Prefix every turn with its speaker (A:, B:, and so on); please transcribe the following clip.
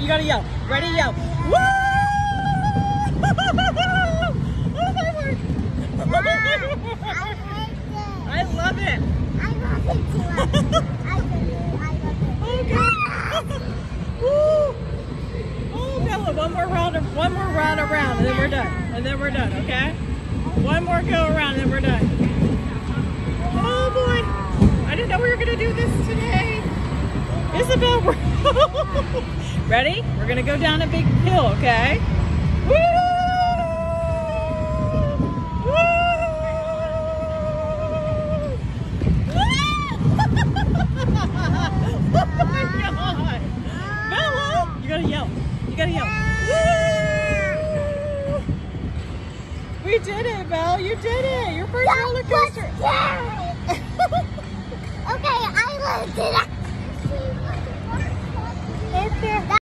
A: gotta yell. Ready? Yell. Woo! Oh my word! I love it.
B: I love it too.
A: Okay. Woo! Oh, Bella, one more round around, and then we're done. And then we're done, okay? One more go around, and then we're done. Oh boy! I didn't know we were gonna do this today. Isabel, ready? We're gonna go down a big hill, okay? Woo! Woo! Oh my God! Bella, you gotta yell. You gotta yell. Woo! We did it, Belle. You did it. Your first roller coaster.